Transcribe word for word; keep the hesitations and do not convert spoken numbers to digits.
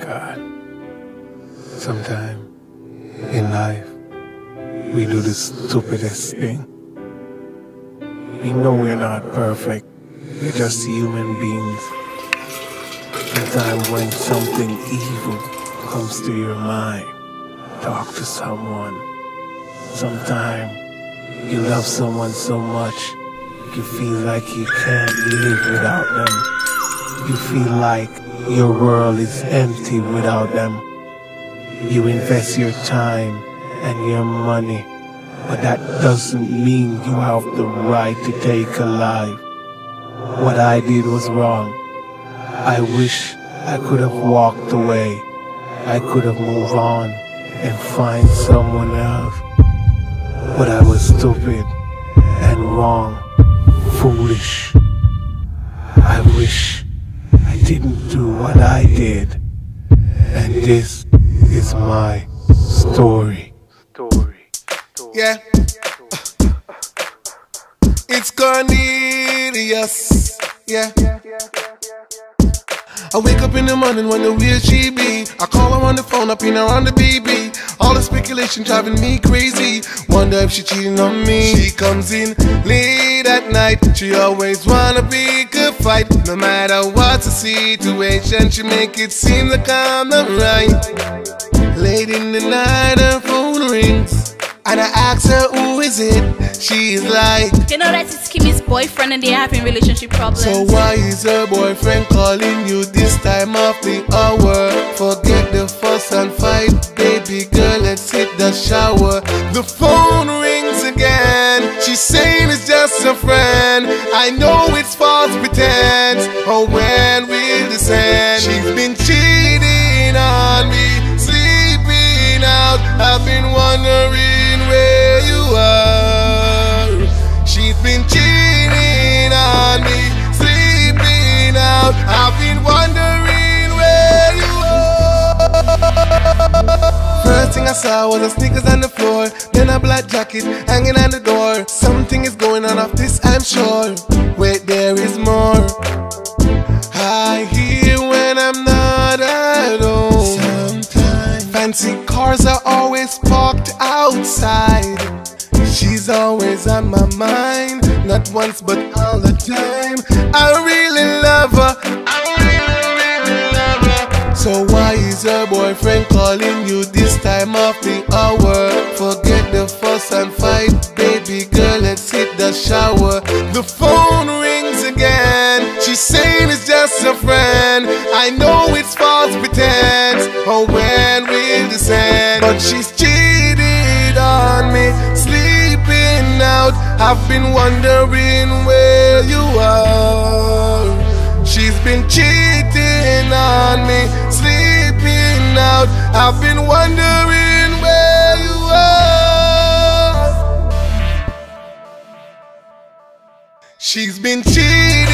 God. Sometimes in life, we do the stupidest thing. We know we're not perfect. We're just human beings. Sometimes when something evil comes to your mind, talk to someone. Sometimes you love someone so much, you feel like you can't live without them. You feel like your world is empty without them. You invest your time and your money, but that doesn't mean you have the right to take a life. What I did was wrong. I wish I could have walked away. I could have moved on and find someone else. But I was stupid and wrong, foolish. I wish I didn't do what I did. And this is my story. Story. Story. Yeah. It's Cornelius. Yeah. I wake up in the morning, wonder where she be. I call her on the phone, I pin her on the B B. All the speculation driving me crazy. Wonder if she cheating on me. She comes in late at night. She always wanna pick a fight. No matter what the situation, she make it seem like I'm not right. Late in the night, her phone rings, and I ask her who is it. She's like, you know that it's Kimmy's boyfriend and they're having relationship problems. So why is her boyfriend calling you this time of the hour? Forget the fuss and fight, baby girl, let's hit the shower. The phone rings again. She's saying it's just a friend. I know it's false pretense. Oh, when will this end? She's been cheating on me, sleeping out. I've been wondering where you are. She's been cheating on me, sleeping out. I've been wondering where you are. First thing I saw was a sneakers on the floor, then a black jacket hanging on the door. Something is going on off this, I'm sure. Wait, there is more. I hear when I'm not at home. Sometimes fancy cars are always parked outside. She's always on my mind, not once but all the time. I really love her, I really, really love her. So why is her boyfriend calling you this time of the hour? Forget the fuss and fight, baby girl, let's hit the shower. The phone rings again. She's saying it's just a friend. I know it's false pretense. Oh, when will this end? But she's cheated on me, sleeping out. I've been wondering where you are. She's been cheating on me, sleeping out. I've been wondering where you are. She's been cheating